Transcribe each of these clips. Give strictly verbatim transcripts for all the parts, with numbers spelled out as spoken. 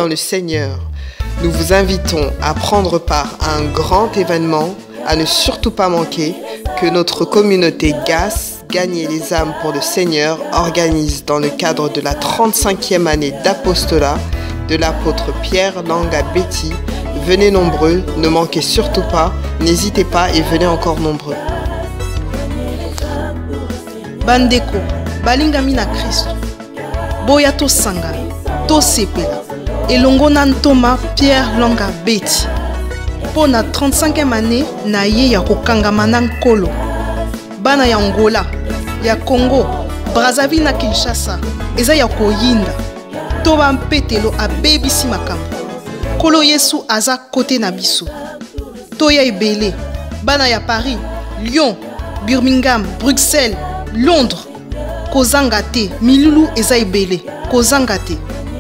le Seigneur. Nous vous invitons à prendre part à un grand événement, à ne surtout pas manquer, que notre communauté G A S, Gagner les âmes pour le Seigneur, organise dans le cadre de la trente-cinquième année d'apostolat de l'apôtre Pierre Langa Betty. Venez nombreux, ne manquez surtout pas, n'hésitez pas et venez encore nombreux. Bandeko, balingami na Christo, boya to sanga, to sepela, elongo na ntoma Pierre Langa Betty. Pour na trente-cinquième année, na ye ya kokangama na nkolo. Bana ya Angola, ya Congo, Brazzaville na Kinshasa, eza ya koyinda. To ba mpetelo abebisi makambo. Kolo Yesu aza kote na biso. To ya ebele, bana ya Paris, Lyon, Birmingham, Bruxelles, Londres, kozanga te, milulu eza ebele, kozanga te.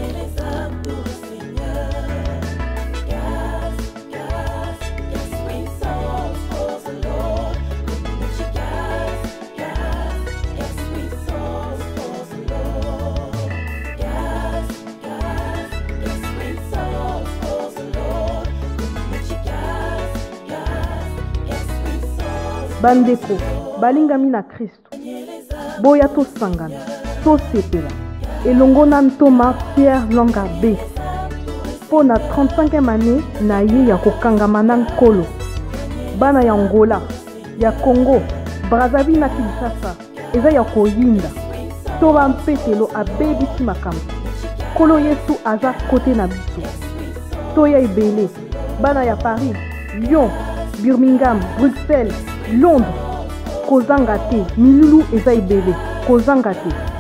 Bandeko, balingami na Christo, boya to sangana, to sepela, elongo na ntoma Pierre Langa Betty. Pour na trente-cinquième année, na ye ya kokangama na nkolo. Bana ya Angola, ya Congo, Brazzaville na Kinshasa, eza ya koyinda. To ba mpetelo abebisi makambo. Kolo Yesu aza kote na biso. To ya ebele, bana ya Paris, Lyon, Birmingham, Bruxelles, Londres, kozanga te, milulu eza ebele, kozanga te.